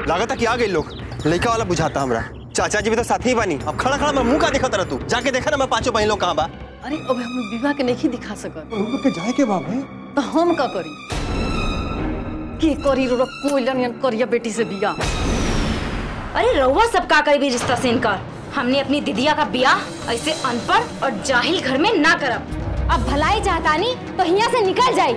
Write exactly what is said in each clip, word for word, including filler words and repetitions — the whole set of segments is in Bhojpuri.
लागत कि आ गई लोग। लड़का वाला बुझाता हमरा। चाचा जी भी तो साथ ही बानी। अब खड़ा खड़ा मैं मुंह का देखा तरह तू जाके देखा ना मैं पांचों बहन लोग कहाँ बा। अरे अब हम विवाह के नहीं दिखा सकत। उनको के जाए के बा भाई। तो हम का करी? के करी रो कोइलन करिया बेटी से बिया। अरे रउआ सब का करी भी रिश्ता से इनकार। हमने अपनी दिदिया का बियाह ऐसे अनपढ़ और जाहिल घर में ना करब। अब भलाई चाहतानी तो यहाँ से निकल जाई।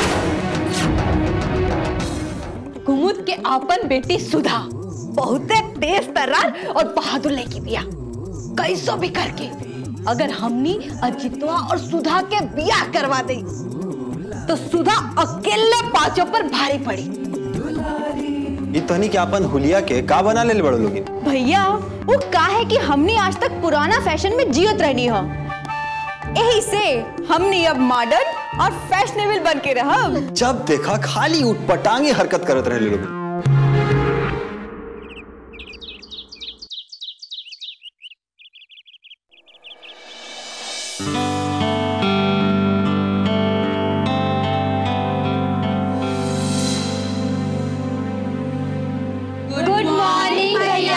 कुमुद के आपन बेटी सुधा बहुते तेज तर्रार और बहादुर लड़की बिया। कैसो भी करके अगर हमनी अजितवा और सुधा के बियाह करवा दे तो सुधा अकेले पांचों पर भारी पड़ी। ये तहनी के अपन हुलिया के का बना ले बड़ो लोग। भैया वो का है कि हमने आज तक पुराना फैशन में जियत रहनी हो, यही से हमने अब मॉडर्न और फैशनेबल बन के रहा। जब देखा खाली उठपटांगे हरकत करत रहे लोग। गुड मॉर्निंग भैया।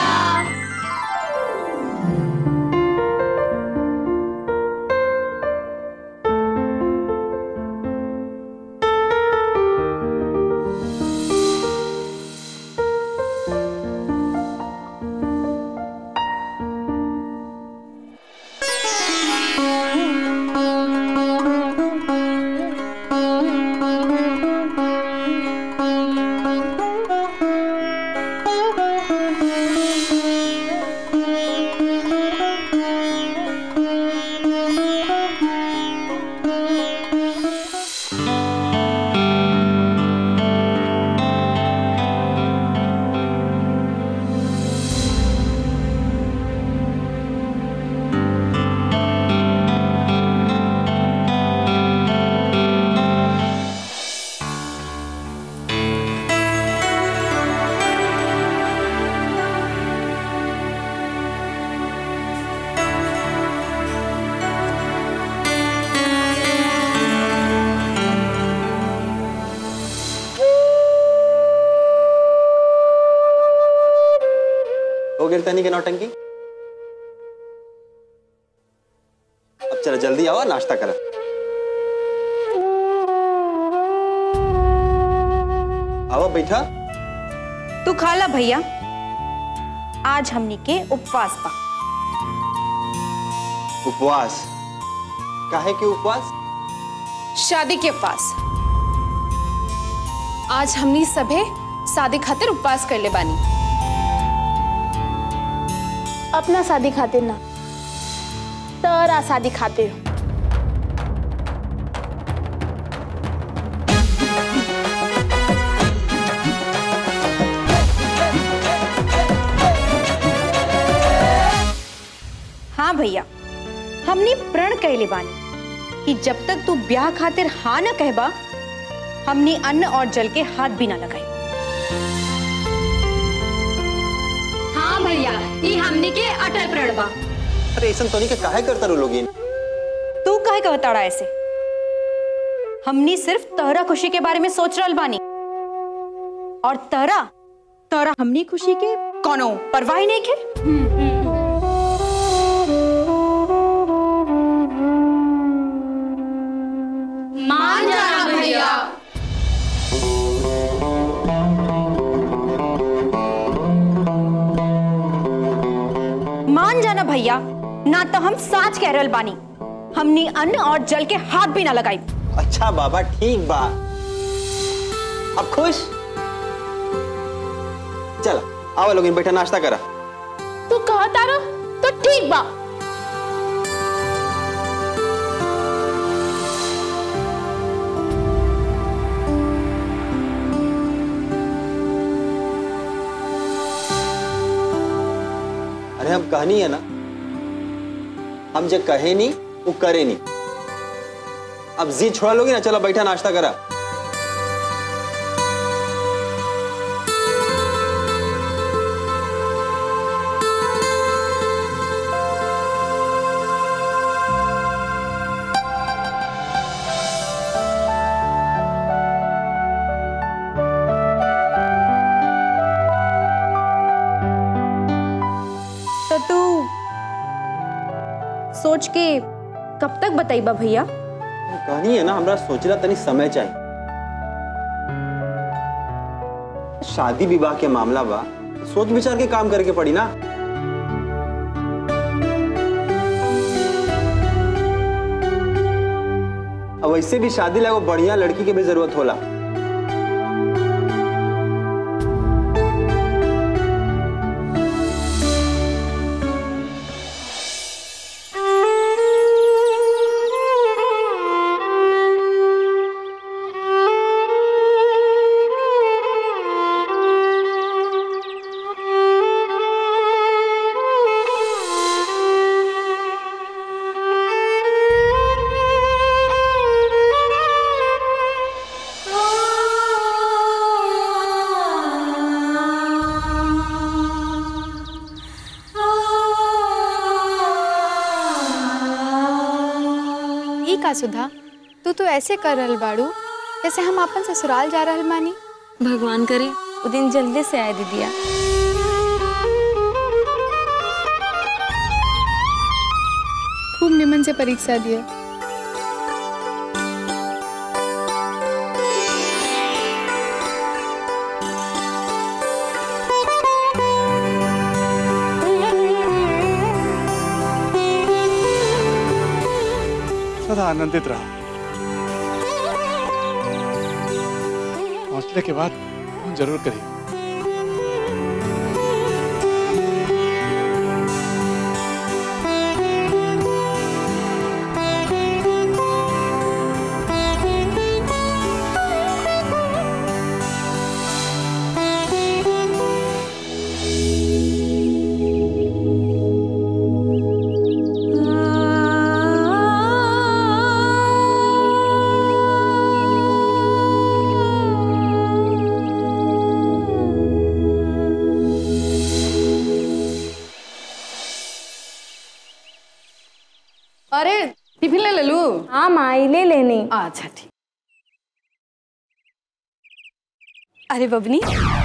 हो गई तनी के नौटंकी। अब चलो जल्दी आओ नाश्ता करा। आओ बैठा। तू खा ला भैया, आज हमनी के उपवास बा। उपवास? काहे के उपवास? शादी के उपवास। आज हमनी सभे शादी खातिर उपवास कर ले बानी। अपना शादी खातिर ना, तोरा शादी खातिर। हाँ भैया, हमने प्रण कहले बानी कि जब तक तू ब्याह खातिर हाँ न कहबा हमने अन्न और जल के हाथ भी ना लगाई। हाँ भैया, ये हमने के अटल प्रण बा। अरे ऐसा तो नहीं के काहे करता रो लोगिन। तू काहे कहताड़ा ऐसे? हमनी सिर्फ तहरा खुशी के बारे में सोच रहल बानी और तहरा तहरा हमनी खुशी के कोनो परवाह नहीं के। मान जाना भैया। मान जाना भैया, ना तो हम साच कह रहल बानी, हमनी अन्न और जल के हाथ भी ना लगाई। अच्छा बाबा ठीक बा, अब खुश? चल आओ लोग बैठा नाश्ता करा। तू कहता रहो तो ठीक बा। अरे हम कहनी है ना, हम जो कहे नहीं वो करे नहीं। अब जी छोड़ा लोगे ना, चलो बैठा नाश्ता करा। सोच के कब तक बताइबा भैया? कहानी है ना, हमरा सोचला तनी समय चाहिए। शादी विवाह के मामला बा, सोच विचार के काम करके पड़ी ना। अब वैसे भी शादी ला बढ़िया लड़की के भी जरूरत होला। का सुधा, तू तो ऐसे कर रहल बाड़ू जैसे हम अपन ससुराल जा रहल मानी। भगवान करे वो दिन जल्दी से आए दीदिया। खूब निमन से परीक्षा दिए। सदा आनंदित रहो। पहुंचने के बाद फोन जरूर करिए। अरे टिफिन ले ले लू? हाँ माई ले लेनी। अच्छा ठीक। अरे बबनी,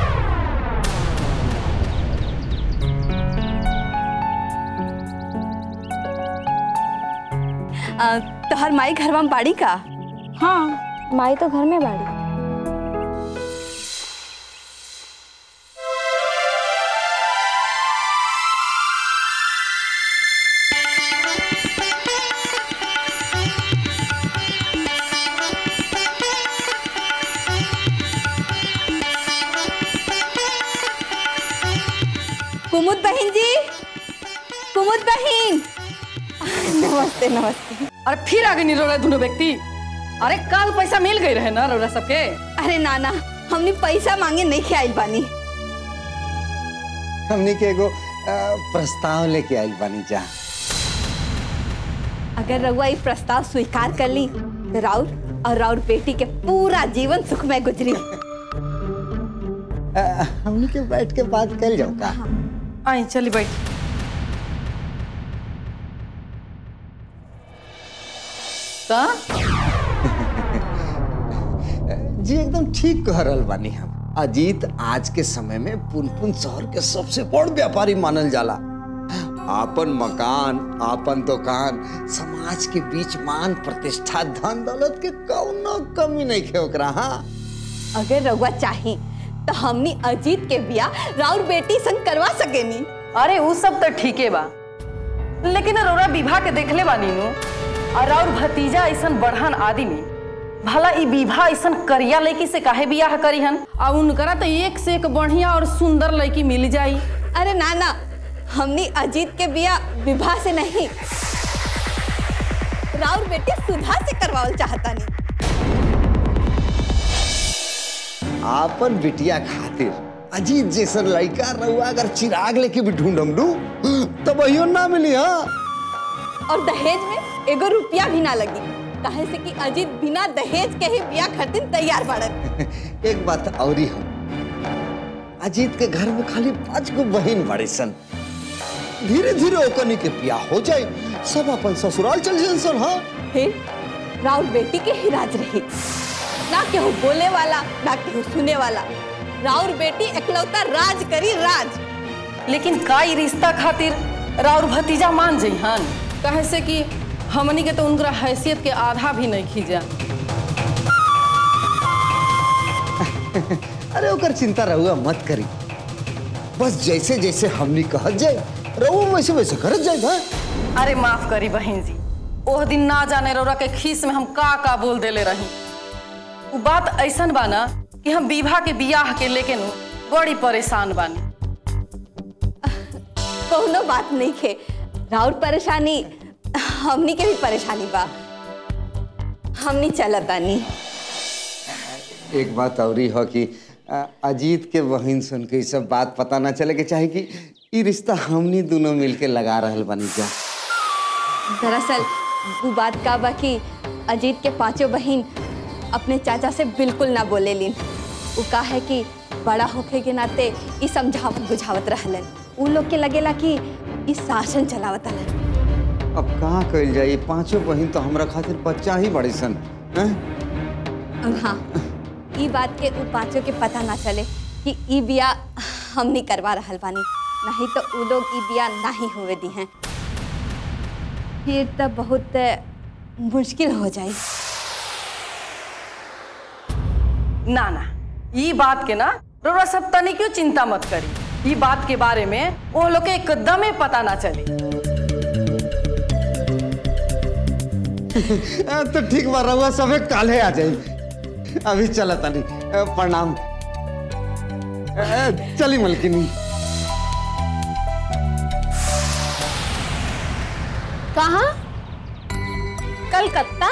तोहर माई घर में बाड़ी का? हाँ माई तो घर में बाड़ी। कुमुद बहन जी, कुमुद बहन, नमस्ते नमस्ते। अरे फिर आगे नहीं रो रहे दोनों व्यक्ति। अरे कल पैसा मिल गई रहे ना रोरा सबके? अरे नाना, हमने पैसा मांगे नहीं के आइल बानी। हमने के एगो प्रस्ताव लेके आइल बानी जा। अगर रघुआ ये प्रस्ताव स्वीकार कर ली तो राउर और राउर बेटी के पूरा जीवन सुखमय गुजरी। हमने के बैठ के बात कर जाओ का? आई चली बैठ। का? जी एकदम ठीक कह रहल बानी हम। अजीत आज के समय में पुनपुन शहर के सबसे बड़ व्यापारी मानल जाला। आपन मकान, आपन दुकान, समाज के बीच मान प्रतिष्ठा, धन दौलत के कौनो कमी नहीं है ओकरा। हाँ, अगर रघुआ चाही तो हमनी अजीत के बियाह राउर बेटी संग करवा सकेनी। अरे वो सब तो ठीके बा, लेकिन रोरा विवाह के देखले बानी नु, और राउर भतीजा ऐसन बढ़न आदमी भला ई विवाह ऐसन करिया लड़की से काहे बियाह करीहन? और उनकरा तो एक से एक बढ़िया और सुंदर लड़की मिल जाई। अरे नाना, हमनी अजीत के बियाह विवाह से नहीं, राउर बेटी सुधा से करवावल चाहता नहीं। आपन बिटिया खातिर अजीत जैसन लड़का रहुआ अगर चिराग लेके भी ढूंढम लू तो वही ना मिली। हाँ, और दहेज में एगो रुपया भी ना लगी, काहे से कि अजीत बिना दहेज के ही बियाह खातिर तैयार बाड़न। एक बात औरी हम, अजीत के घर में खाली पांच गो बहन बड़ी सन। धीरे धीरे ओकनी के बियाह हो जाए, सब अपन ससुराल चल जाए सन। हाँ, फिर राउर बेटी के ही राज रही, ना केहू बोले वाला ना केहू सुने वाला। राउर बेटी एकलौता राज करी राज। लेकिन का ई रिश्ता खातिर राउर भतीजा मान जइहन? कहे से कि हमनी के तो उनका हैसियत के आधा भी नहीं खींचा। अरे ओकर चिंता रहुआ मत करी, बस जैसे जैसे हमनी कहत जाए रहुआ वैसे वैसे करत जाए भाई। अरे माफ करी बहन जी, ओह दिन ना जाने रौरा के खीस में हम का का बोल देले रही। वो बात ऐसन बाना कि हम विवाह के बियाह के लेके नु बड़ी परेशान बानी। कोनो बात नहीं खे, राउर परेशानी हमनी के भी परेशानी बा, हमनी चलत बानी। एक बात और ही हो कि अजीत के बहन सुन के सब बात पता ना चले के चाहे कि ये रिश्ता हमनी दोनों मिलके लगा रहल बानी जा। दरअसल वो बात का बा कि अजीत के पांचों बहन अपने चाचा से बिल्कुल ना बोले लीन। वो का है कि बड़ा होखे के नाते ये समझावत बुझावत रहलन, उ लोग के लगेला कि इस शासन चलावत हलन। अब कहाँ कल जाए, पांचों बहन तो हमरा खातिर बच्चा ही बड़ी सन। और हाँ, ये बात के उ पांचों के पता ना चले कि ई बिया हमनी करवा रहल बानी, नहीं तो उ लोग ई बिया नहीं हुए दी हैं, फिर तो बहुत मुश्किल हो जाए। ना ना, ये बात के ना रौरा सब तनी क्यों चिंता मत करी। ये बात के बारे में वो लोग के एकदम ही पता ना चले। तो ठीक बा, रहुआ सबे काले आ जाए। अभी चला तनी, प्रणाम। चली मलकिनी। कहाँ? कलकत्ता?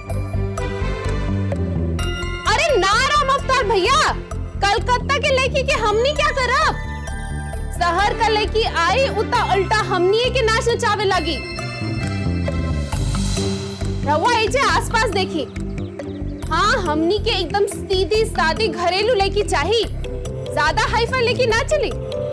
अरे ना राम अवतार भैया, कलकत्ता के लड़की के हमनी क्या करब? शहर का लड़की आई उता उल्टा हमनी के नाच नचावे लगी। रवा ऐसे आसपास देखी। हाँ, हमनी के एकदम सीधी सादी घरेलू लड़की चाहिए, ज्यादा हाईफाई लड़की ना चली।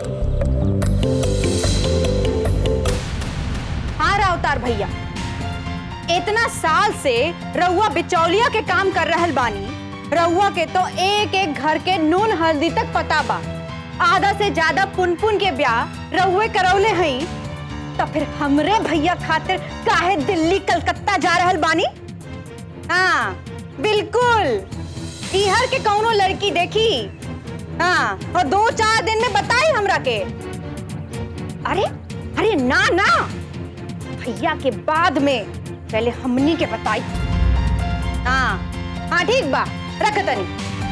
हाँ रावतार भैया, इतना साल से रउआ बिचौलिया के काम कर रहल बानी, रउआ के तो एक एक घर के नून हल्दी तक पता बा। आधा से ज्यादा पुनपुन के ब्याह रउए करौले हई, तो फिर हमरे भैया खातिर काहे दिल्ली कलकत्ता जा रहल बानी? हाँ बिल्कुल, इहर के कौनो लड़की देखी हाँ और दो चार दिन में बताई हमरा के। अरे अरे ना ना, भैया के बाद में पहले हमनी के बताई। हाँ हाँ ठीक बा, रख तनी।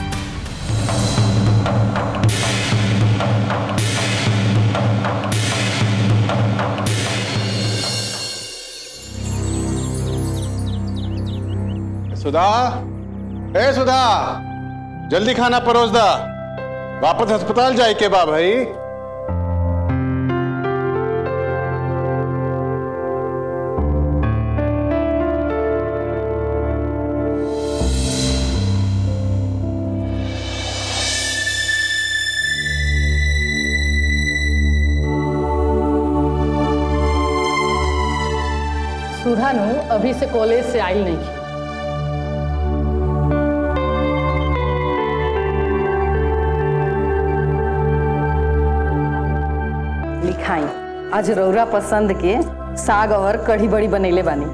सुधा, ए सुधा, जल्दी खाना परोस दा, वापस अस्पताल जाए के बा भाई। सुधा नु अभी से कॉलेज से आई नहीं। लिखाई आज रौरा पसंद के साग और कढ़ी बड़ी बनेले बानी।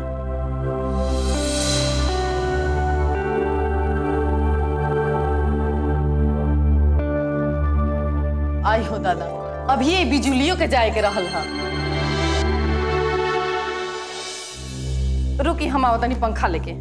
आई हो दादा, अभी ये बिजुलियों के जाए के रहल हा। रुकी, हम आवतनी पंखा लेके।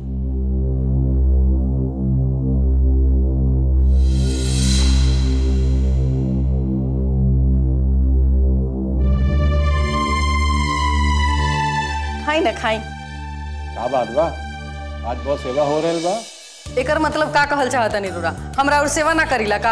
खाई ना खाई। का बात बा, आज बहुत सेवा हो रहल बा। एकर मतलब का कहल चाहता नहीं रूरा, हमरा और सेवा ना करीला का?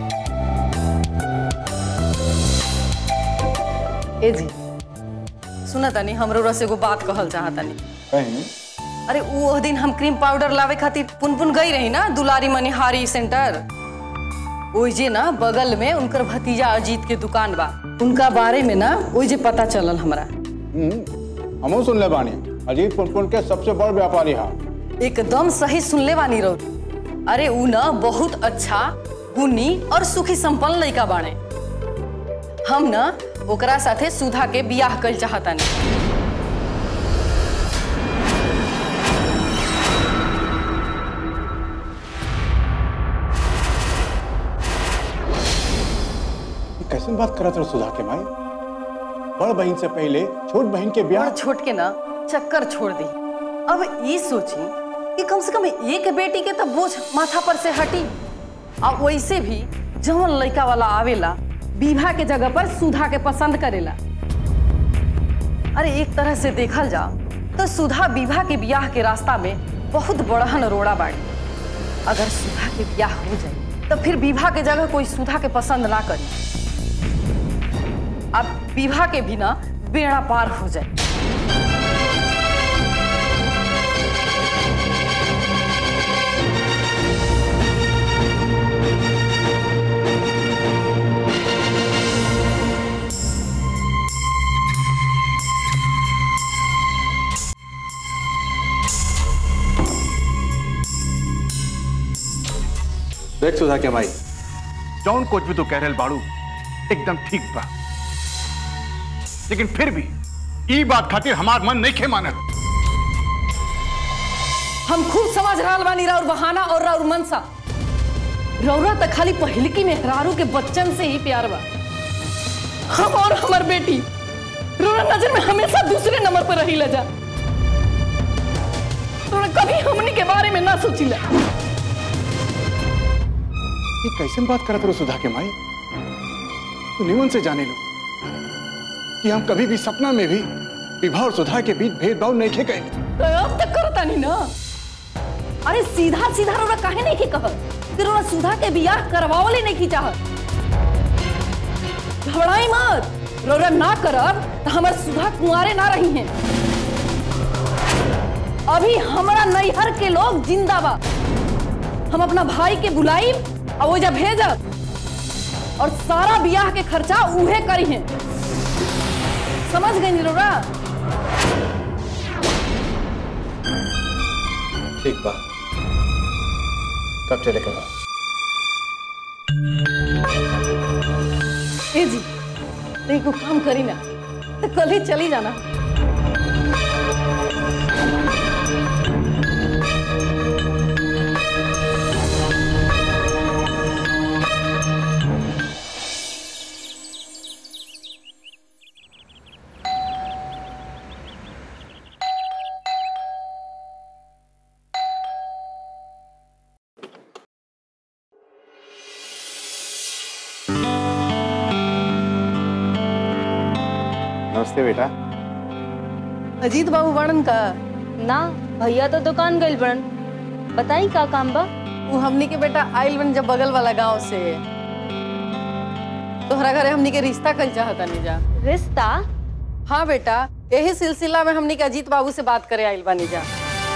ए जी सुना तनी, हमरो रस एगो बात कहल चाहता नहीं। कहीं? अरे वो दिन हम क्रीम पाउडर लावे खातिर पुनपुन गई रही ना दुलारी मनिहारी सेंटर, ओइजे ना बगल में उनकर भतीजा अजीत के दुकान बा, उनका बारे में ना ओइजे पता चलल हमरा। हमहू सुन ले बानी, अजीत पुनपुन के सबसे बड़ व्यापारी हा। एकदम सही सुनले बानी रहो। अरे ऊ ना बहुत अच्छा, गुनी और सुखी संपन्न लड़का बाणे। हम ना ओकरा साथे सुधा के बियाह कल चाहता नहीं। कैसे बात करत रहो सुधा के माई? बड़ बहन से पहले छोट बहन के ब्याह। छोट के ना चक्कर छोड़ दी। अब ये सोची कि कम से कम एक बेटी के तो बोझ माथा पर से हटी। अब वैसे भी जवन लड़का वाला आवेला विवाह के जगह पर सुधा के पसंद करेला। अरे एक तरह से देखल जा तो सुधा विवाह के ब्याह के रास्ता में बहुत बड़हन रोड़ा बाड़ी। अगर सुधा के ब्याह हो जाए तो फिर विवाह के जगह कोई सुधा के पसंद ना करी। अब विवाह के बिना बेड़ा पार हो जाए। देख सुधा के माई, जौन कुछ भी तू कह रहे बाड़ू एकदम ठीक बा, लेकिन फिर भी ई बात खातिर हमार मन नहीं खे मानल। हम खूब समझ रहा बानी राउर बहाना और राउर मनसा। रौरा तो खाली पहिलकी में हरारू के बच्चन से ही प्यार बा। हम और हमार बेटी रौरा नजर में हमेशा दूसरे नंबर पर रही लजा। रौरा कभी हमनी के बारे में ना सोचिला। ये कैसे बात करत रहो सुधा के माई? तू निमन से जाने लो कि हम कभी भी सपना में भी विवाह और सुधा के बीच भेदभाव नहीं खे गए। तो अब तक करता नहीं ना। अरे सीधा सीधा रौरा काहे नहीं की कहत कि रौरा सुधा के बियाह करवावले नहीं की चाहत। घबराई मत, रौरा ना करब तो हमार सुधा कुंवारे ना रही हैं। अभी हमारा नैहर के लोग जिंदा बा। हम अपना भाई के बुलाई और वो जब भेजा और सारा बियाह के खर्चा उहे करी हैं। समझ गई निरोरा? ठीक बा, कब चले के बाद? ए जी, देखो काम करी ना तो कल ही चली जाना। नमस्ते बेटा। अजीत बाबू बड़न का ना भैया तो दुकान गइल बड़न। बताई का काम बा? वो हमनी के बेटा आइल बन जब बगल वाला गांव से तोहरा घरे हमनी के रिश्ता कल चाहता नहीं जा। रिश्ता? हाँ बेटा, यही सिलसिला में हमनी के अजीत बाबू से बात करे आइल बनी जा।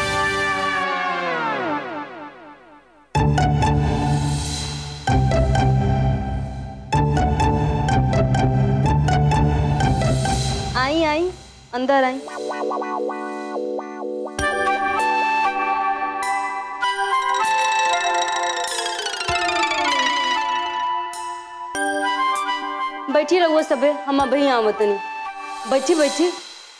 आई आई अंदर आई। बैठी रहुआ सबे, हम अब ही आवत नहीं। बैठी बैठी।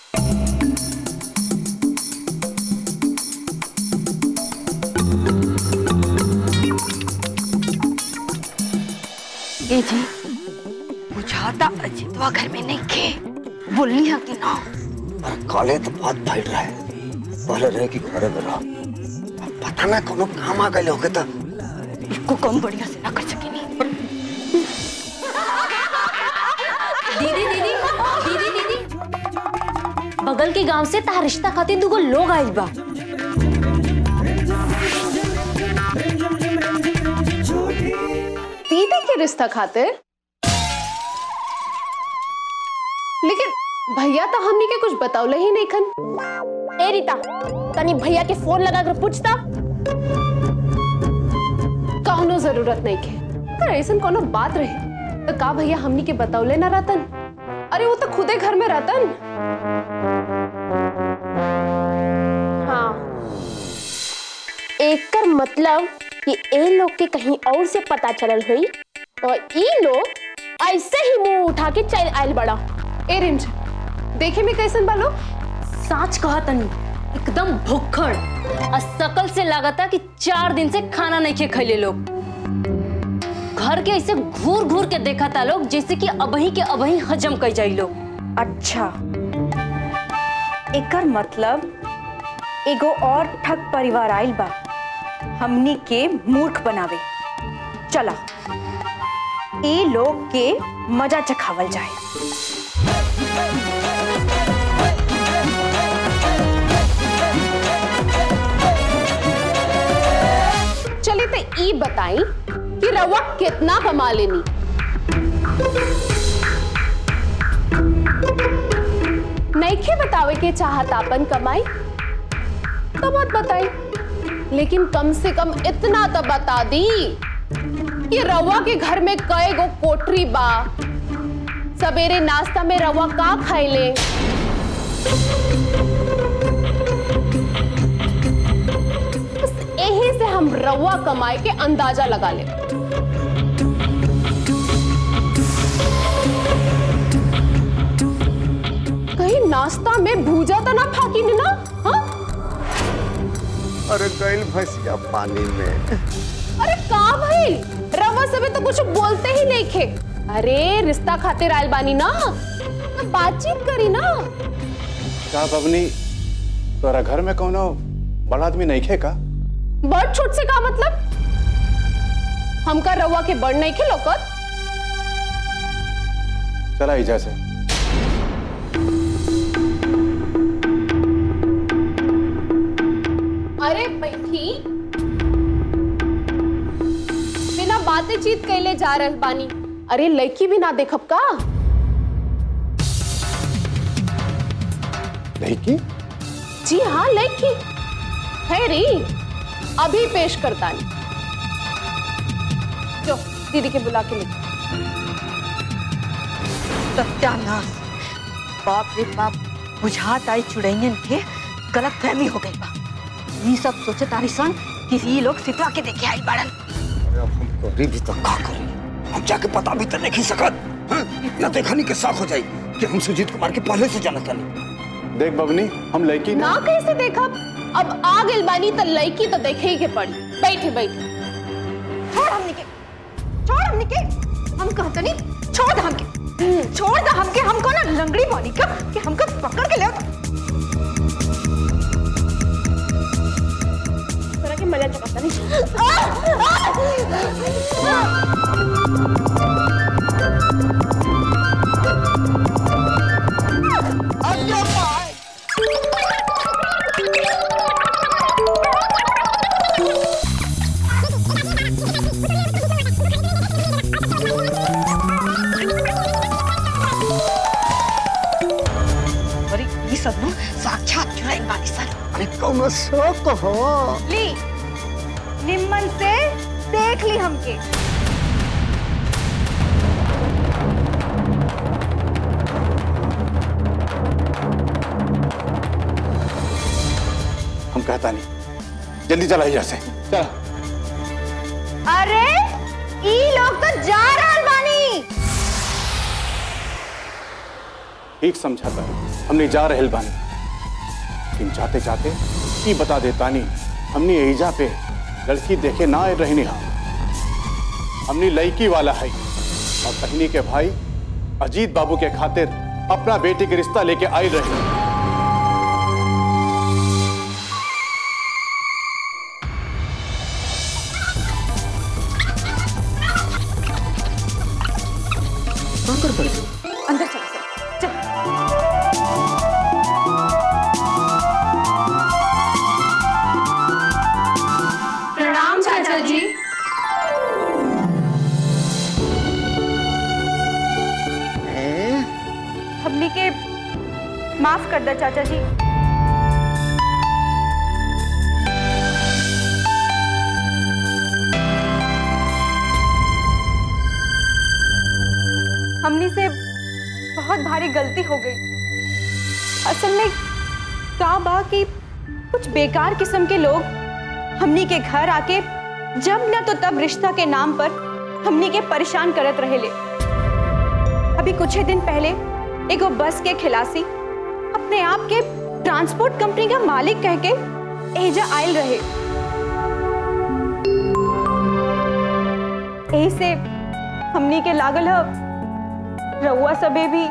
ए जी, बुझाता अजीतवा घर में नहीं खे। बोलनी है कि ना? अरे काले तो बहुत फैल रहा है। पहले रहे कि घरे में रहो। पता ना कोनो काम आ गए होगे तो इसको कम बढ़िया से ना कर सकेनी। दीदी दीदी दीदी दीदी, बगल के गांव से तार रिश्ता खातिर दुगो लोग आइल बा। दीदी के रिश्ता खातिर? लेकिन भैया तो हमनी के कुछ बतावले ही नहीं खन। ए रीता, तनी भैया के फोन लगा कर पूछता। कौनो जरूरत नहीं के। अगर ऐसा कोनो बात रही तो का भैया हमनी के बतावले ना रहतन? अरे वो तो खुदे घर में रहतन। हाँ, एकर मतलब कि ए लोग के कहीं और से पता चलल हुई और ई लोग ऐसे ही मुंह उठा के चल आयल बड़ा। ए रिंज, देखे में कैसन बालो? साच कहा तनी, एकदम भुक्खड़। और शकल से लागता कि चार दिन से खाना नहीं खे खैले लोग। घर के ऐसे घूर घूर के देखा था लोग जैसे कि अबही के अबही हजम कर जाई लोग। अच्छा, एकर मतलब एगो और ठग परिवार आइल बा हमनी के मूर्ख बनावे। चला ए लोग के मजा चखावल जाए। चलिए तो ई बताई कि रवा कितना कमा लेनी। नइखे बतावे के चाहतापन कमाई तो मत बताई, लेकिन कम से कम इतना तो बता दी कि रवा के घर में कई गो कोठरी बा, सवेरे नाश्ता में रवा का खाइले। यही से हम रवा कमाए के अंदाजा लगा ले। कहीं नाश्ता में भूजा तो ना फाकी ने ना? हाँ? अरे गइल भैंसिया पानी में। अरे का भाई, रवा सबे तो कुछ बोलते ही नहीं खे। अरे रिश्ता खातिर आयल बानी ना, तो बातचीत करी ना। का बबनी तोरा घर में कोनो बड़ा आदमी नहीं खे का? बड़ छोट से का मतलब? हमका रवा के बड़ नहीं खे लोकत। चला इजा से। अरे बैठी, बिना बातचीत कैले जा रहे बानी। अरे लड़की भी ना देखब का? लड़की? जी हाँ लड़की है री, अभी पेश करता नहीं। जो दीदी के बुला के ले। सत्यानाश, बाप रे बाप, बुझात आई चुड़ैयन के गलत फहमी हो गई बा। ये सब सोचे तारी सन कि ये लोग सितवा के देखे आई बाड़न। अरे अब हम करी भी तो का करी? हम जाके पता भी तो नहीं सकत। हाँ? ना देखनी के साख हो जाई कि हम सुजीत कुमार के पहले से जानत नहीं। देख बबनी, हम लड़की ना कैसे देखा? अब आ गइल बानी तो लड़की तो देखे ही के पड़ी। बैठे बैठे। छोड़ हमनी के, छोड़ हमनी के, हम कहते नहीं, छोड़ द हमके, छोड़ द हमके। हमको ना लंगड़ी बानी का कि हमको पकड़ के ले आओ। तरह के मजा चुकाता नहीं। साक्षात चुड़ैल बानी सर। अरे कौन शौक हो? ली निम्मन से देख ली हमके। हम कहता नहीं, जल्दी चला इजा से। चला। अरे ई लोग तो जा रहल बानी। ठीक समझाता है, हमने जा रहल बानी, लेकिन जाते जाते ये बता देता नहीं, हमने एजा पे लड़की देखे ना रहनी। हम हमने लड़की वाला है और कहनी के भाई अजीत बाबू के खातिर अपना बेटी के रिश्ता लेके आई रही। अंदर चलो सर, चलो। प्रणाम चाचा जी। हमनी के माफ कर दे चाचा जी। हमनी से बहुत भारी गलती हो गई। असल में का बा कि कुछ बेकार किस्म के लोग हमनी के घर आके जब न तो तब रिश्ता के नाम पर हमनी के परेशान करत रहे ले। अभी कुछ ही दिन पहले एगो बस के खिलासी अपने आप के ट्रांसपोर्ट कंपनी का मालिक कह के एजा आयल रहे। यही से हमनी के लागल है रउआ सबे भी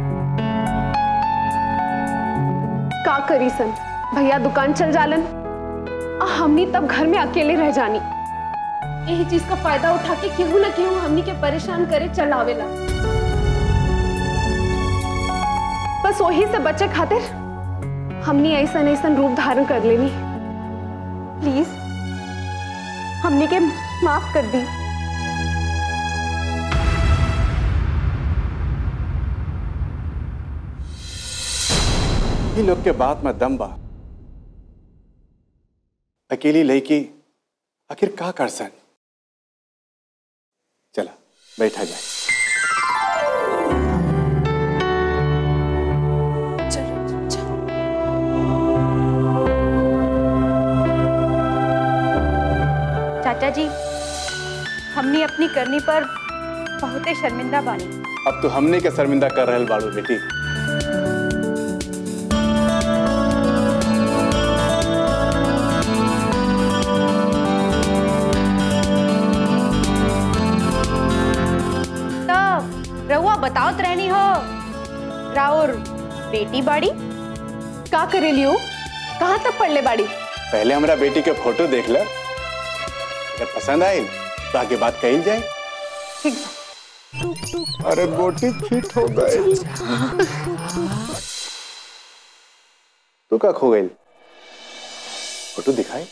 का करी सन, भैया दुकान चल जालन, आ हमनी तब घर में अकेले रह जानी। यही चीज का फायदा उठा के केहू ना केहू हमनी के परेशान करे चलावेला। बस वही से बचे खातिर हमनी ऐसा ऐसा रूप धारण कर लेनी। प्लीज हमनी के माफ कर दी। ये लोग के बात में दम बा। अकेली लड़की आखिर का कर सन। चला बैठा जाए। चाचा जी, हमने अपनी करनी पर बहुत ही शर्मिंदा बानी। अब तो हमने के शर्मिंदा कर रहल बाड़ू बेटी। रहुआ बताओत रहनी हो राउर बेटी बाड़ी का करे लियो, कहाँ तक पढ़ ले बाड़ी? पहले हमारा बेटी के फोटो देख ले, अगर पसंद आए तो आगे बात कही जाए। अरे गोटी फिट हो गई। तू का खो गई? फोटो दिखाए।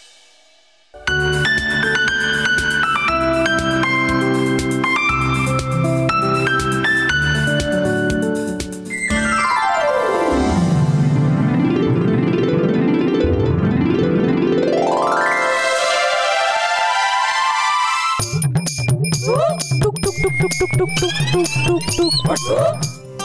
टुक टुक टुक टुक टुक टुक टुक।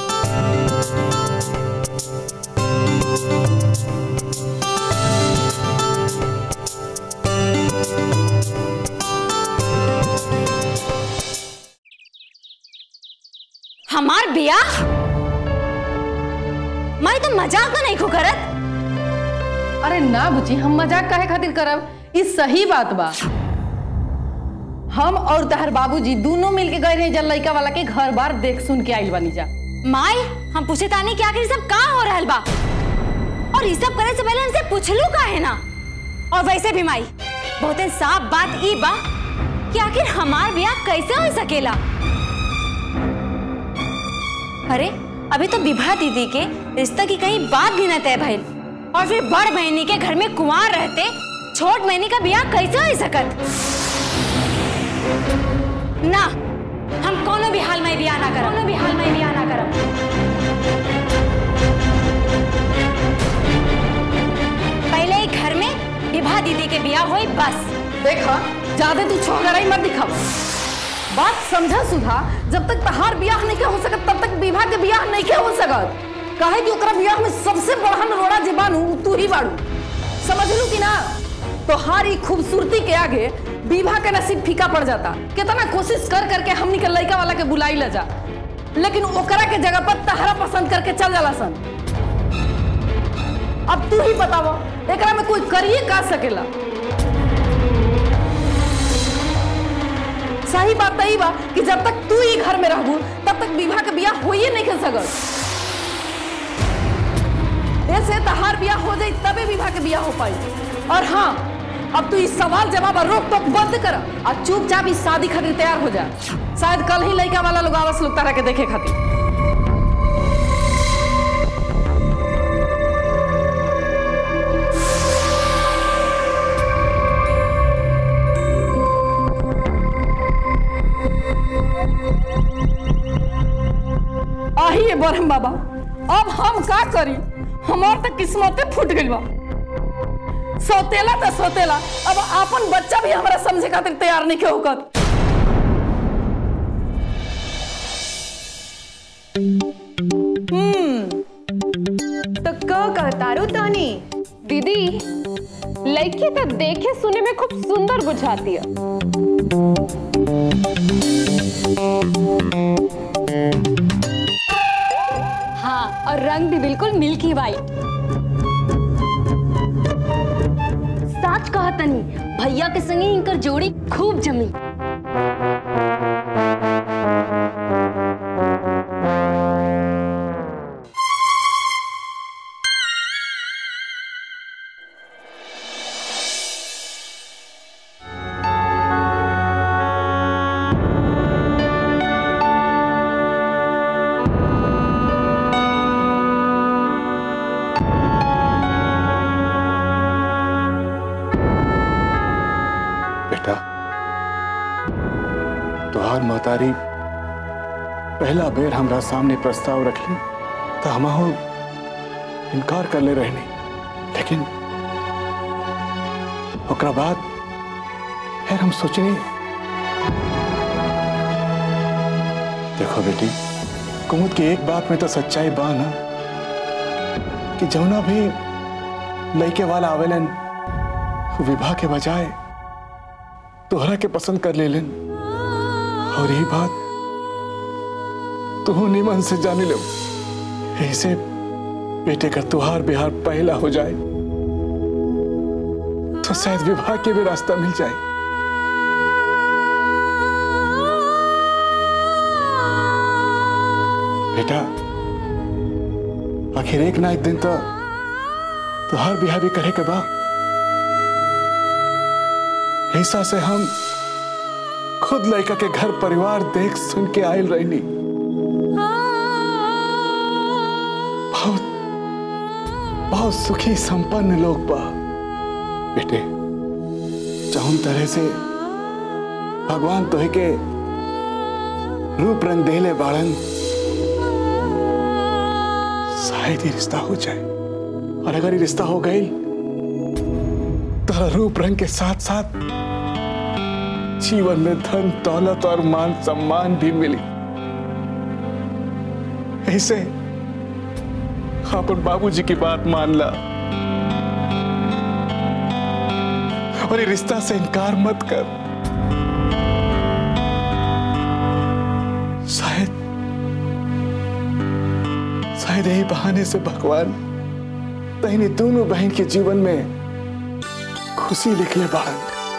हमार बियाह? मैं तो मजाक तो नहीं खो करत। अरे ना बुची, हम मजाक काहे खातिर करब? ई सही बात बा। हम और तहर बाबूजी दोनों मिलके गए रहे जल लड़का वाला के घर बार देख सुन के आइल बानी जा। माई, हम पूछे तानी कि आखिर सब का हो रहल बा, और ये सब करे से पहले हमसे पूछलू का है ना। और वैसे भी माई, बहुत साफ बात ई बा कि आखिर हमार ब्याह कैसे हो सकेला। अरे अभी तो विभा दीदी के रिश्ता की कहीं बात भी न तय भइल, और फिर बड़ बहनी के घर में कुंवार रहते छोट बहनी का ब्याह कैसे हो सकत? ना, हम कोनो भी हाल में ब्याह ना करब, कोनो भी हाल में ब्याह ना करब। पहले ही घर में विभा दीदी के ब्याह होई बस। देखा, ज्यादा तू छोगराई मत दिखाव। बात समझा सुधा, जब तक तहार ब्याह नहीं हो सकत तब तक विभा के ब्याह नहीं हो सकत। काहे कि ओकरा ब्याह में सबसे बड़हन रोड़ा जे बानू तू ही बाड़ू। समझ लू कि ना? तोहारी खूबसूरती के आगे विभा के नसीब फीका पड़ जाता। कितना कोशिश कर करके हमनी के लड़का वाला के बुलाई ले जा, लेकिन ओकरा के जगह पर तहरा पसंद करके चल जाला सन। अब तू ही बतावा, एकरा में कोई करिए का सकेला? सही बात तही बा कि जब तक तू ही घर में रहबू तब तक विभा के ब्याह होइए नहीं कर सकत। ऐसे तहार ब्याह हो जाई तबे विभा के ब्याह हो पाई। और हाँ, अब तू इस सवाल जवाब रोक टोक बंद कर और चुपचाप इस शादी खातिर तैयार हो जा। शायद कल ही लड़का वाला लोग आवस लोग तारा के देखे खातिर। आइए बरहम बाबा, अब हम का करी? हमार तक किस्मते फूट गई बा। सोतेला तो सोतेला, अब आपन बच्चा भी हमारा समझे खातिर तैयार नहीं हो कर। हम्म, तो का कहतारू तानी? दीदी, लड़की तो देखे सुने में खूब सुंदर बुझाती है। हाँ, और रंग भी बिल्कुल मिल्की वाइट। साच कहतनी, भैया के संगे इनकर जोड़ी खूब जमी। तुहार महतारी पहला बेर हमरा सामने प्रस्ताव रखली तो हम इनकार कर ले रहनी, लेकिन ओकरा बाद फिर हम सोचनी। देखो बेटी, कुमुद की एक बात में तो सच्चाई बा ना कि जौना भी लड़के वाला आवेलन विवाह के बजाय तोहरा के पसंद कर ले लेन, और यही बात तू निमन से जाने लो। ऐसे बेटे का तुहार बिहार पहला हो जाए तो शायद विवाह के भी रास्ता मिल जाए। बेटा, आखिर एक ना एक दिन तो तुहार बिहार भी करे के बा। ऐसा से हम खुद लड़का के घर परिवार देख सुन के आयल रहनी। बहुत बहुत सुखी संपन्न लोग बा बेटे। चाहूं तरह से भगवान तोहे के रूप रंग देले बाड़न, शायद ही रिश्ता हो जाए। और अगर ये रिश्ता हो गई तो रूप रंग के साथ साथ जीवन में धन दौलत और मान सम्मान भी मिली। ऐसे अपन बाबूजी की बात मान ला और ये रिश्ता से इनकार मत कर। शायद शायद यही बहाने से भगवान तहिनी दोनों बहन के जीवन में खुशी लिख ले बाहर।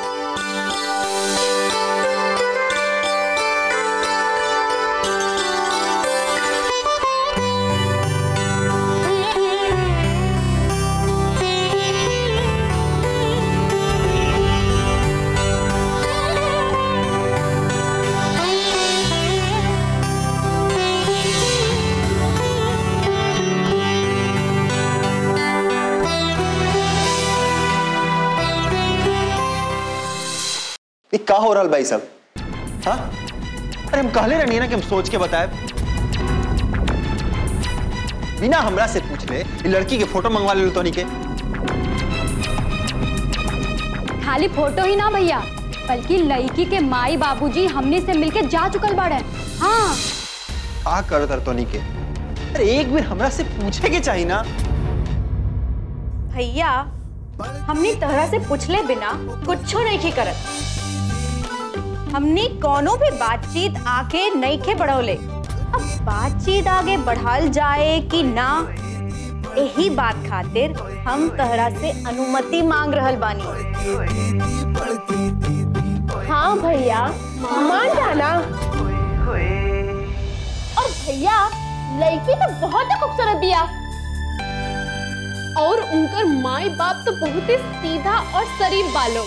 क्या हो रहा है भाई सब? हाँ, अरे हम कहले रहनी ना कि हम सोच के बताए। बिना हमरा से पूछ ले ये लड़की के फोटो मंगवा ले तोनी के। खाली फोटो ही ना भैया, बल्कि लड़की के माई बाबूजी हमने से मिलके जा चुकल बाड़े। हाँ, आ कर तर तोनी के। अरे एक बार हमरा से पूछे के चाहिए ना। भैया, हमने तहरा से पूछले बिना कुछ नहीं की करत। हमने कोनो भी बातचीत आके नहीं खे बढ़ौले। अब बातचीत आगे बढ़ाल जाए कि ना, यही बात खातिर हम तहरा से अनुमति मांग रहल बानी। हाँ भैया, मान जाना। और भैया, लड़की तो बहुत ही खूबसूरत बिया और उनकर माई बाप तो बहुत ही सीधा और शरीफ बालो।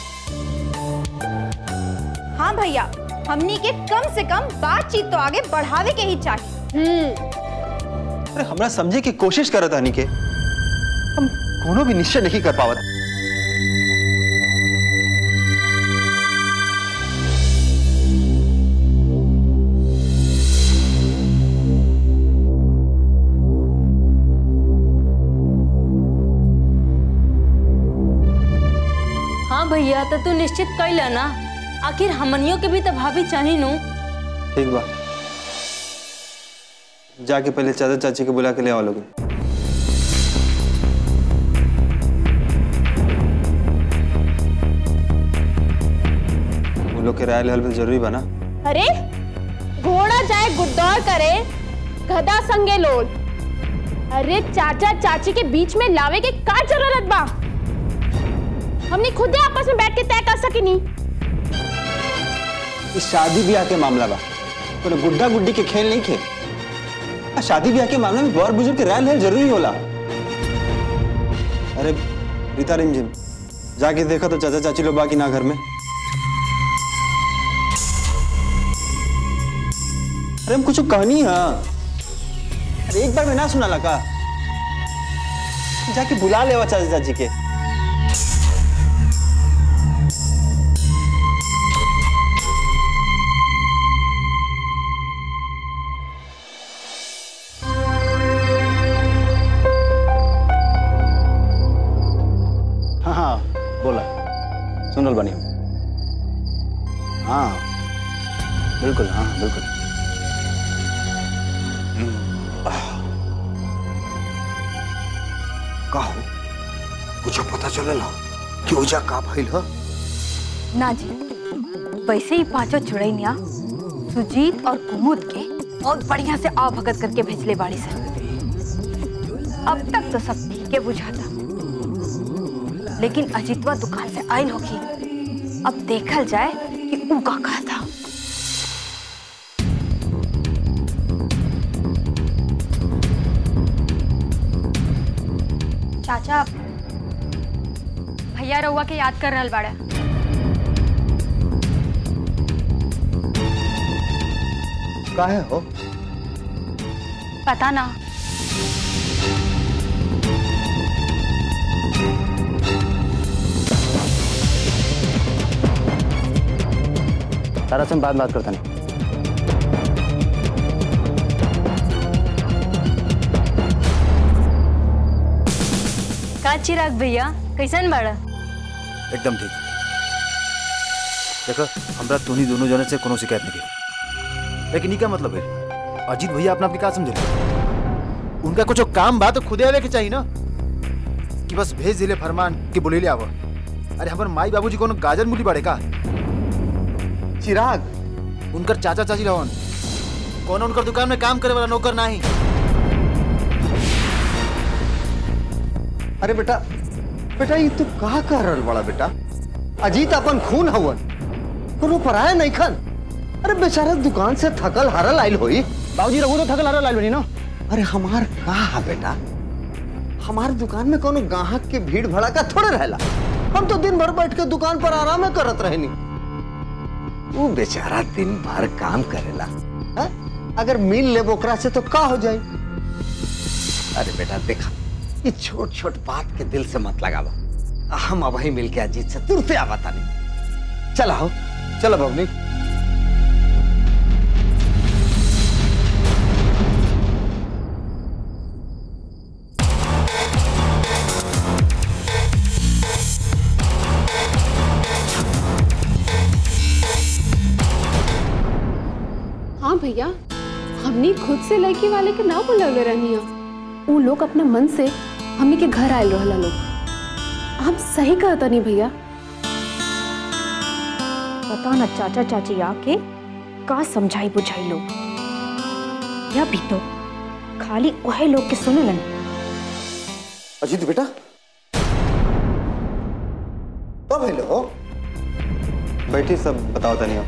हाँ भैया, हमनी के कम से कम बातचीत तो आगे बढ़ावे के ही चाहिए। हम्म। अरे हमरा समझे की कोशिश करत हनी के, हम कोनो भी निश्चय नहीं कर पावत। हाँ भैया, तो तू निश्चित कर लेना। आखिर हमनियों के भी तो भाभी चाहिए नु। ठीक बा, जाके पहले चाचा चाची के बुला के ले आओ लोग। वो लोग के राय लेवल पे जरूरी बना। अरे घोड़ा जाए गुद्दौर करे, गधा संगे लोल। अरे चाचा चाची के बीच में लावे के का जरूरत बा? हमने खुद ही आपस में बैठ के तय कर सकी नहीं। इस शादी ब्याह के मामला बा, तो गुड्डा गुड्डी के खेल नहीं खे। शादी ब्याह के मामले में बड़ बुजुर्ग के राय लेना जरूरी होला। अरे रीता रिमझिम, जाके देखा तो चाचा चाची लोग बाकी ना घर में। अरे हम कुछ कहानी है, अरे एक बार में ना सुना लगा, जाके बुला लेवा चाचा चाची के। हाँ बिल्कुल, हाँ बिल्कुल। का हो कुछ पता चलेला कि ओजा का भइल ह? ना जी, वैसे ही पांचों चुड़ैनिया सुजीत और कुमुद के बहुत बढ़िया से आव भगत करके भेजले बाड़ी से। अब तक तो सब ठीक है बुझाता, लेकिन अजीतवा दुकान से आयल होगी। अब देखल जाए कि ऊ का कहा था। चाचा, भैया रउआ के याद कर रहल बाड़ा। काहे हो? पता ना। तारा से हम बाद बात करते हैं। का चिराग भैया कैसन बाड़ा? एकदम ठीक। देखो हमरा तुनी दोनों जने से कोनो शिकायत नहीं की, लेकिन ये क्या मतलब है? अजीत भैया अपना अपनी का समझे? उनका कुछ काम बात तो खुदे आवे के चाहिए ना, कि बस भेज दिले फरमान कि बोले ले आवा। अरे हमारे माई बाबूजी कोनो गाजर मूली बाड़े का? चिराग उनकर चाचा चाची रहन, कौन उनकर दुकान में काम करे वाला नौकर नहीं। अरे बेटा बेटा ये तू कहा कह रहल बड़ा बेटा? अजीत अपन खून हवन, कोनो पराया नहीं खन। अरे बेचारा दुकान से थकल हारल आइल होई। बाबूजी रहू तो थकल हारल आइल बनी ना। अरे हमार कहा बेटा, हमार दुकान में कोनो ग्राहक के भीड़ भड़का थोड़े रहला। हम तो दिन भर बैठ के दुकान पर आराम करत रहनी। वो बेचारा दिन भर काम करेला, है? अगर मिल ले ओकरा से तो का हो जाए? अरे बेटा देखा, ये छोट छोट बात के दिल से मत लगावा। हम अब ही मिल के अजीत से तुरते आवता नहीं। चला हो, चलो बबनी। हाँ भैया, हमने खुद से लड़की वाले के ना बुलावे रहनी है। वो लोग अपना मन से हमने के घर आयल रहला लोग। हम सही कहता नहीं भैया। पता न चाचा चाची आके का समझाई बुझाई लोग, या भी तो खाली वह लोग के सुनलन। अजीत बेटा कब हेलो हो? बैठी सब बताओ तनिया।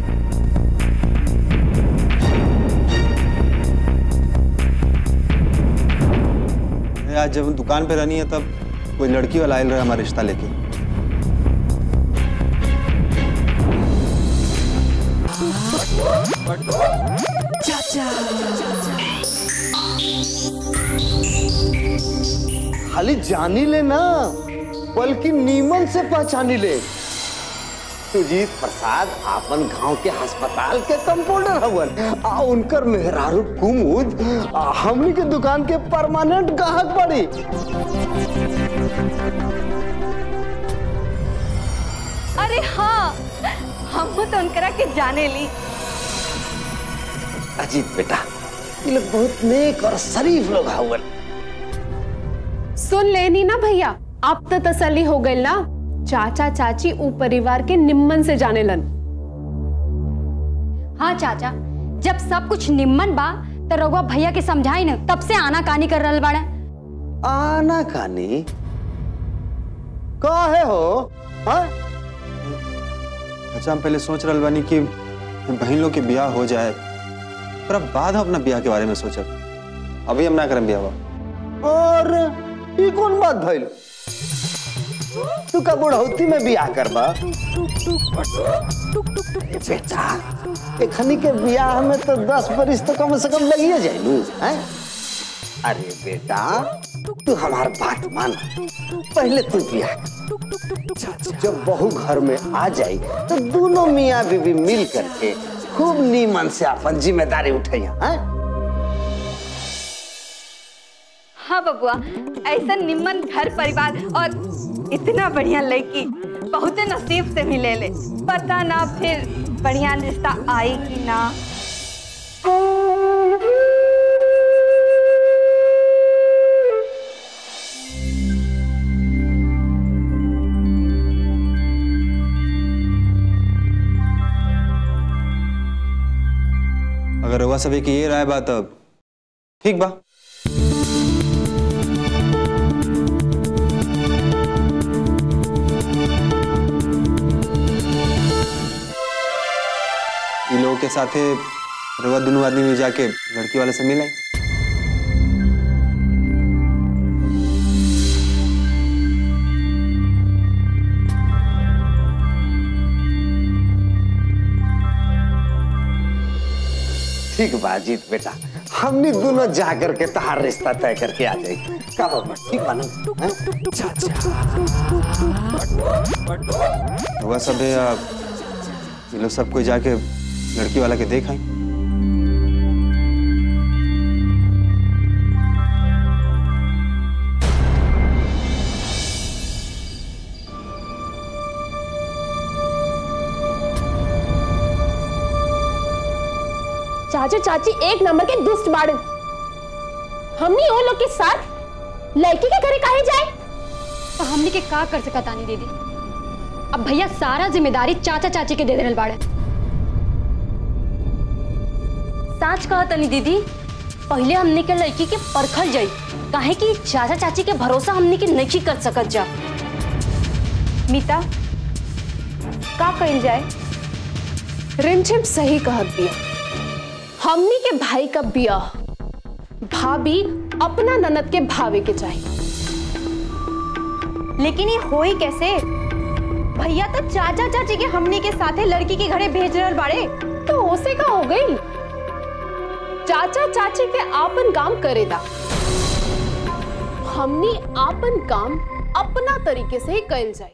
आज जब दुकान पे रहनी है तब कोई लड़की वाला आयल रहा हमारा रिश्ता लेके। खाली जानी ले ना, बल्कि नीमन से पहचानी ले। सुजीत प्रसाद आपन गांव के अस्पताल के कंपाउंडर हवन, आ उनकर मेहरारू कुमुद हमनी के दुकान के परमानेंट ग्राहक पड़ी। अरे हाँ, हम तो उनकरा के जाने ली। अजीत बेटा, ये लोग बहुत नेक और शरीफ लोग हवन। सुन लेनी ना भैया, अब तो तसल्ली हो गई ना। चाचा चाची ऊ परिवार के निम्मन से जाने लन। हाँ चाचा, जब सब कुछ निम्मन बा तो रघुआ भैया के समझाई न, तब से आना कानी कर रहल बाड़े। आना कानी काहे हो? हाँ? अच्छा हम पहले सोच रहे बानी कि बहन लोग के ब्याह हो जाए, पर अब बाद हम अपना ब्याह के बारे में सोचब। अभी हम ना करम ब्याह। और ये कौन बात भइल? तू का बुढ़ौती में बियाह करबा? बेटा एखनी के बियाह में तो दस बरिस तो कम से कम लगिए जाइलू, हैं? अरे बेटा तू हमार बात मान, पहले तू बियाह कर। जब बहू घर में आ जाई तो दोनों मियाँ बीवी मिल करके खूब नीमन से अपन जिम्मेदारी उठाइया, हैं? हाँ बबुआ, ऐसा निम्मन घर परिवार और इतना बढ़िया लड़की बहुत नसीब से मिले ले। पता ना फिर बढ़िया रिश्ता आई कि ना। अगर रउआ सभी की ये राय बा तब ठीक बा। इन लोगों के साथे रउआ दोनों आदमी में जाके लड़की वाले से मिले। ठीक बा अजीत बेटा, हमने दोनों जा करके तहार रिश्ता तय करके आ जाएगी। का बाबा ठीक बा ना? रउआ सभे ये लोग सब कोई जाके लड़की वाला के देख आई। चाचा चाची एक नंबर के दुष्ट बाड़न। हमनी वो लोग के साथ लड़की के घरे काहे जाए? तो हमने के का कर सकता नहीं दीदी। अब भैया सारा जिम्मेदारी चाचा चाची के दे देने बाड़े। साच कहा तनी दीदी, पहले हमने के लड़की के परखल जाई, काहे कि चाचा चाची के भरोसा हमने के नहीं कर सकत जा। मीता का कइल जाए? रिमझिम सही कहत बिया। हमनी के भाई का बियाह भाभी अपना ननद के भावे के चाहिए। लेकिन ये होई कैसे? भैया तो चाचा चाची के हमनी के साथे लड़की के घरे भेज रहल बाड़े। तो होसे का हो गई? चाचा चाची के आपन काम करेदा, हमनी आपन काम अपना तरीके से ही कइल जाए।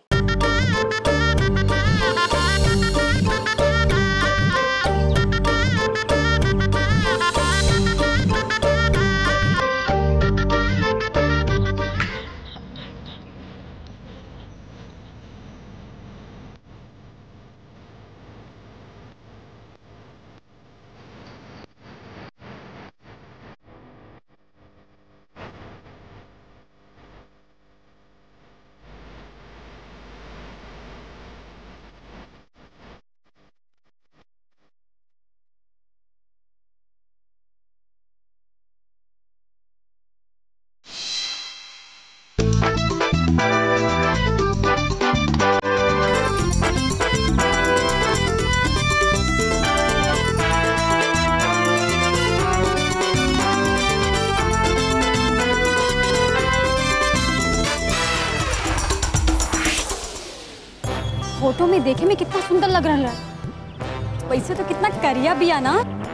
फोटो में देखे में कितना सुंदर लग रहा है, वैसे तो कितना करिया भी है ना।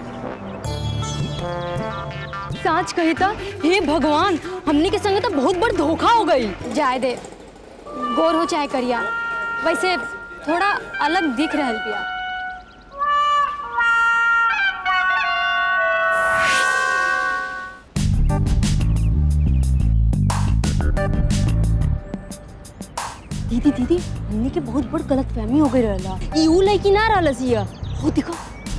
साच कही था, हे भगवान, हमने के संग तो बहुत बड़ धोखा हो गई। जाए दे, गोर हो चाहे करिया, वैसे थोड़ा अलग दिख रहा बिया। दीदी दीदी, हमने के बहुत बड़ गलतफहमी हो गई रहला। ई ऊ लड़की ना रहलस हिया। हो देखो।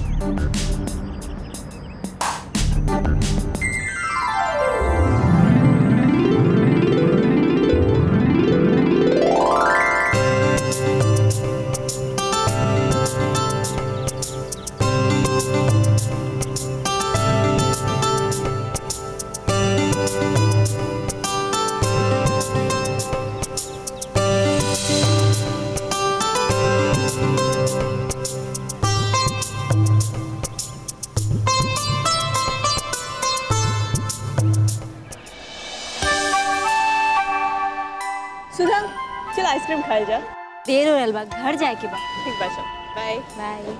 चल आइसक्रीम खाए जा। देर हो रहल बा, घर जाए के बा। ठीक बा, चल बाय बाय।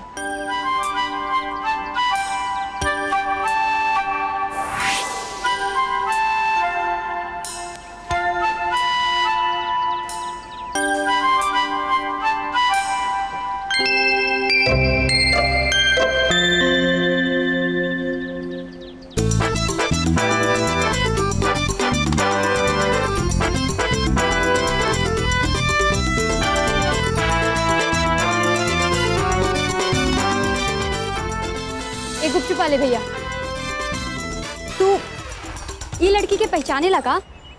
गुपचुप वाले भैया, तू ये लड़की के पहचाने लगा?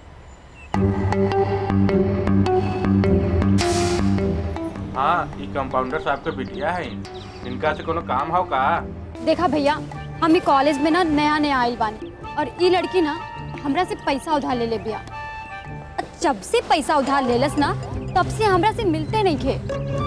हाँ, ये कंपाउंडर साहब के बिटिया है। इनका से कोनो काम हो का? देखा भैया, हम कॉलेज में ना नया नया आइल बानी और ये लड़की ना हमरा से पैसा उधार ले ले बिया। जब से पैसा उधार लेलस ना तब से हमरा से मिलते नहीं थे।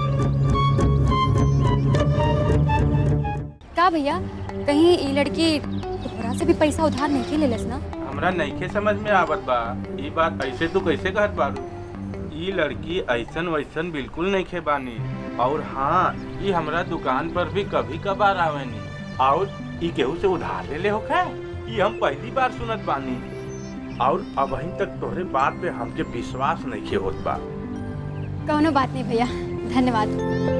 का भैया, कहीं ये लड़की तोहरा से भी पैसा उधार नहीं के लेलस ना? हमरा नइखे समझ में आवत बा। ये बात ऐसे तू कैसे कहत बारू? ये लड़की ऐसन वैसन बिल्कुल नइखे बानी। और हाँ, ये हमरा दुकान पर भी कभी कभार आवेनी। और ये केहू से उधार ले ले होखे? ये हम पहली बार सुनत बानी। और अब अभी तक तोहरे बात पे हमके विश्वास नइखे होत बा। कौनो बात नहीं भैया, धन्यवाद।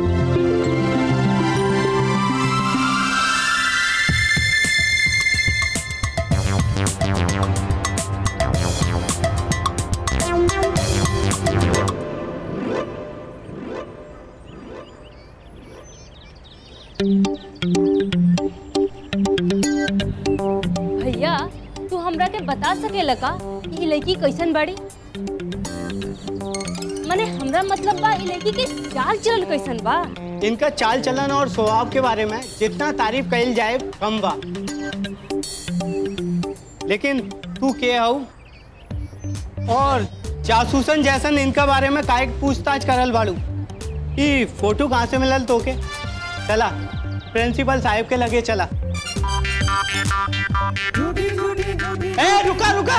भैया, तू हमरा के बता सकेला का कि ई लड़की कैसन बाड़ी? मने हमरा मतलब बा, ई लड़की के चाल चलन कैसन बा? इनका चाल चलन और स्वभाव के बारे में जितना तारीफ कइल जाए कम बा। लेकिन तू के हऊ और जासूसन जैसन इनका बारे में काहे पूछताछ करल बाड़ू? ई फोटो कहाँ से मिलल तोके? चला प्रिंसिपल साहब के लगे चला। ए रुका रुका,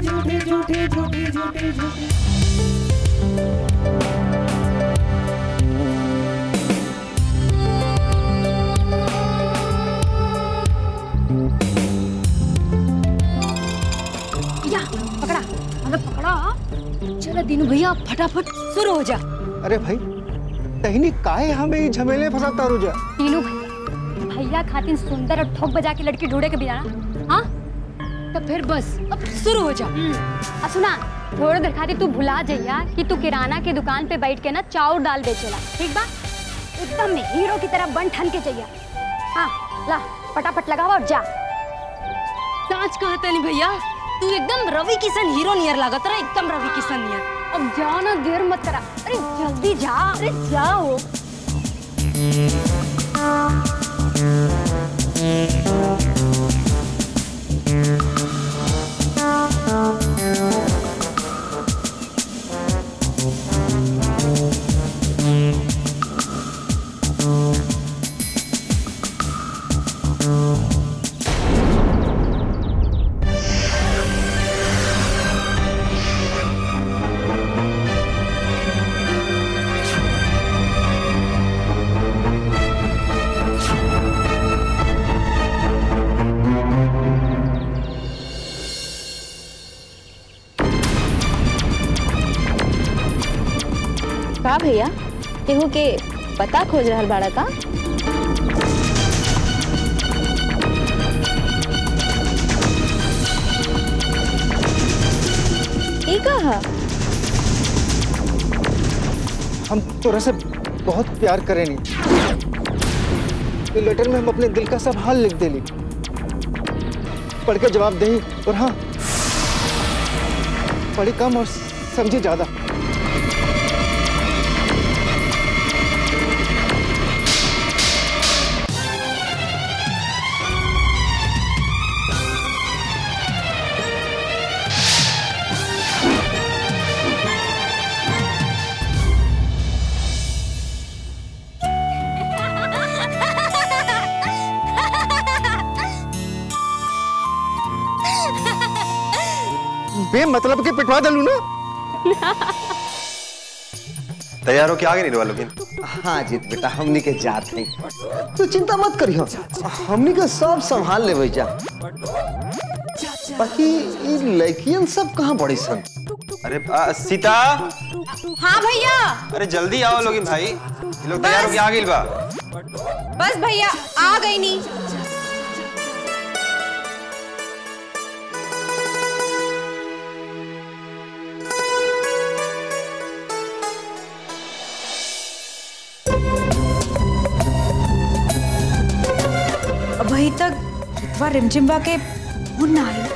या पकड़ा, मतलब पकड़ा। चलो दीनू भैया, फटाफट शुरू हो जा। अरे भाई, तहनी काहे हमें झमेले फंसाता रुजा? दीनू भैया खातिर सुंदर और ठोक बजा के लड़की ढूंढे के बिना, हाँ? तो फिर बस अब शुरू हो जा। अब सुना, थोड़ा देर खातिर तू भुला जाइया कि तू किराना के दुकान पे बैठ के ना चाउर दाल बेचेला, ठीक बा? एकदम हीरो की तरह बन ठन के चाहिए। हाँ ला, फटाफट लगावा और जा। सच कहता नहीं भैया, तू एकदम रवि किशन हीरो नियर लागत रहा, एकदम रवि किशन नियर। अब जाओ ना, देर मत करा। अरे जल्दी जा, अरे जाओ। का भैया, केहू के पता खोज रहल बाड़ा का? ई कहा? हम तोरा से बहुत प्यार करेनी। ये लेटर में हम अपने दिल का सब हाल लिख देली। पढ़ के जवाब दे। और हाँ, पढ़ी कम और समझी ज्यादा। बे मतलब के पिटवा दलू ना। तैयार हो के आगे नहीं वालों की? हाँ जीत बेटा, हमनी के जात हैं। तू चिंता मत करियो, हमनी के सब संभाल ले जा। बाकी ये लड़कियन सब कहाँ बड़ी सन? अरे आ, सीता। हाँ भैया। अरे जल्दी आओ लोगिन भाई, ये लोग तैयार हो के आ गइल बा। बस भैया आ गई नी। अभी तक इतवा रिमझिमवा के फोन ना आई।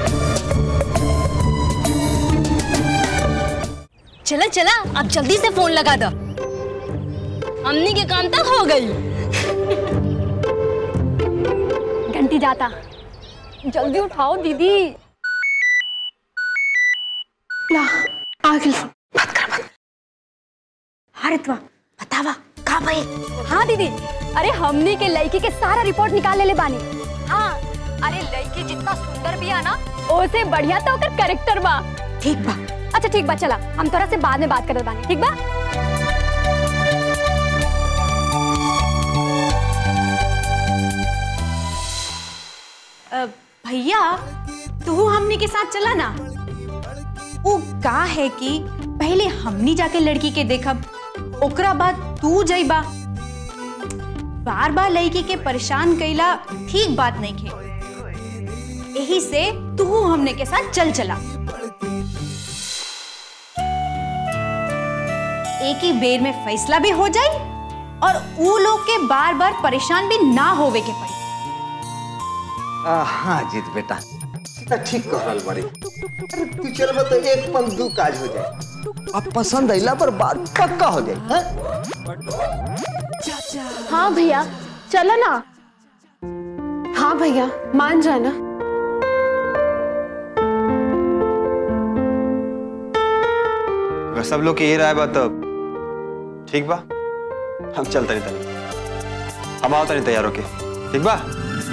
चला चला अब जल्दी से फोन लगा दो, हमनी के काम तक हो गई। घंटी जाता, जल्दी उठाओ दीदी। ला आ गई फोन, बात कर बात। हाँ रितवा बतावा का भाई। हाँ दीदी, अरे हमनी के लड़की के सारा रिपोर्ट निकाल ले ले बानी। हाँ अरे लड़की जितना सुंदर भी है ना, ओसे बढ़िया तो ओकर कैरेक्टर बा। ठीक बा। अच्छा ठीक बा, चला हम तोरा से बाद में बात करत बानी, ठीक बा? भैया तू हमनी के साथ चला ना। वो का है कि पहले हमनी जाके लड़की के देखब, ओकरा बाद तू जाइबा। बार बार लड़की के परेशान कैला ठीक बात नहीं खे, यही से तू हमने के साथ चल चला। एक ही बेर में फैसला भी हो जाए और वो लोग के बार बार परेशान भी ना होवे के पड़े। आ, हाँ जीत बेटा, सीता ठीक कह रहा बड़ी। अरे तू चल बता, एक पल दू काज हो जाए। अब पसंद आइला पर बात पक्का हो जाए। हाँ, हाँ भैया चलो ना। हाँ भैया मान जाना। अगर सब लोग की ये राय बा तब ठीक बा, हम चलते नहीं तनी, हम आओ तनी तैयार होके, ठीक बा?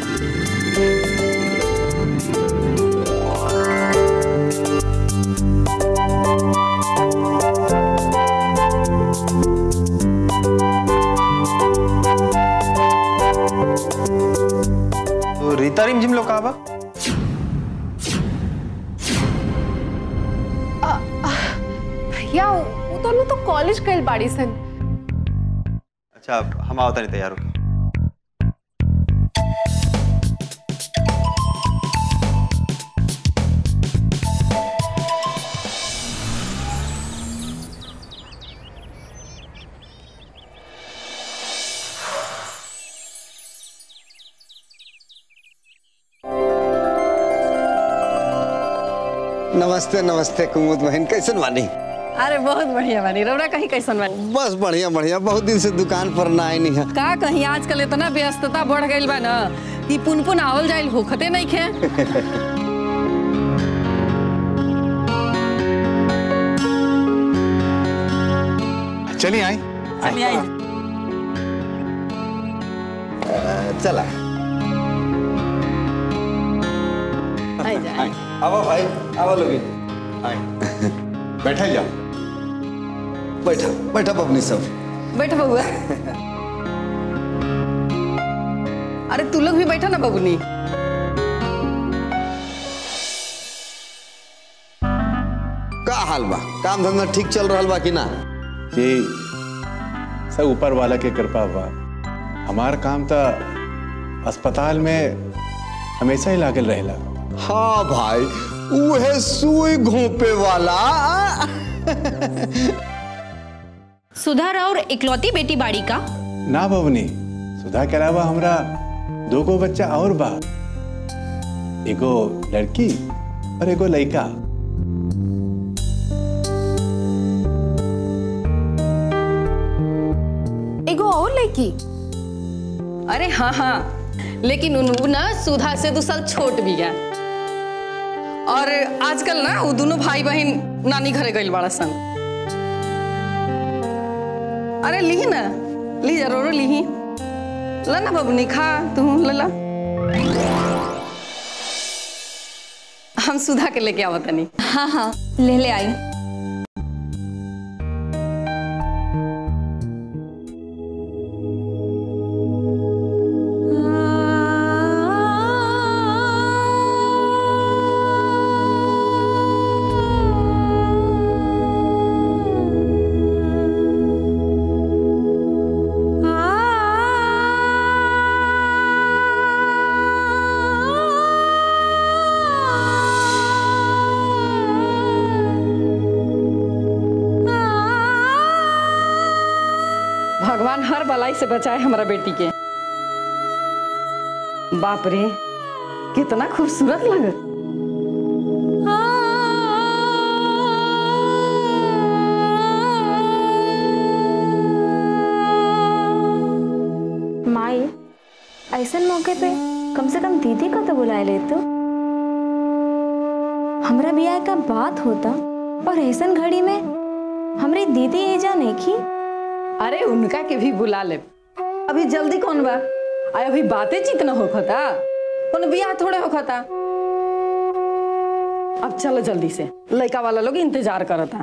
तो रीता रिमझिम लोग कहाँ बा? भैया वो दोनों तो कॉलेज गए बाड़ी सन। अच्छा हम आओ तनी तैयार होके। नमस्ते नमस्ते कुमुद बहन, कैसन बानी? अरे बहुत बढ़िया बानी। रौरा कहीं कैसन बानी? बस बढ़िया बढ़िया, बहुत दिन से दुकान पर ना आई नहीं है। का कहीं आजकल इतना व्यस्तता बढ़ गई बा ना कि पुनपुन आवल जाइल होखते नहीं खे। चलिए आई चलिए आई। चला आई जाए। आओ भाई, आओ लोगी। बैठा जा। बैठा बैठा बबनी सब। बैठ बबुआ। अरे तू लोग भी बैठा ना बबुनी। का हाल बा? काम धंधा ठीक चल रहा बा कि ना? जी सब ऊपर वाला के कृपा बा। हमार काम तो अस्पताल में हमेशा ही लागल रहेला। हाँ भाई, उहे सुई घोंपे वाला। सुधा और इकलौती बेटी बाड़ी का? ना बबनी, सुधा के अलावा हमरा दो गो बच्चा और बा, एगो लड़की और एगो लड़का। एगो और लड़की? अरे हाँ हाँ, लेकिन उन्होंने ना सुधा से दो साल छोट भी है। और आजकल ना वो दोनों भाई बहन नानी घरे गइल बाड़ा सन। अरे ली ना, ली जरूर ली। ला ना बबुनी, खा तू, ले ला। हम सुधा के लेके आवत नहीं। हाँ हाँ ले ले आई। भगवान हर बलाई से बचाए हमारा बेटी के। बाप रे कितना खूबसूरत लगत। माई ऐसे मौके पे कम से कम दीदी का तो बुला ले तो। हमरा ब्याह का बात होता और ऐसन घड़ी में हमारी दीदी एजा नहीं की। अरे उनका के भी बुला ले, अभी जल्दी कौन बा? आय अभी बातें चित न होखता, कौन बियाह थोड़े होखता। अब चलो जल्दी से, लड़का वाला लोग इंतजार करता।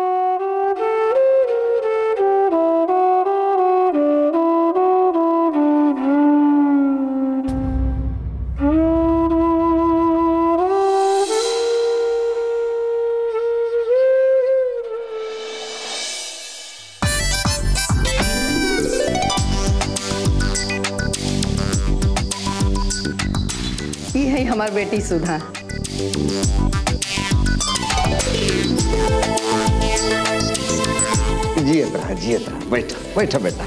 है हमारी बेटी सुधा। जियत रहा जियत रहा, बैठा बैठा बेटा।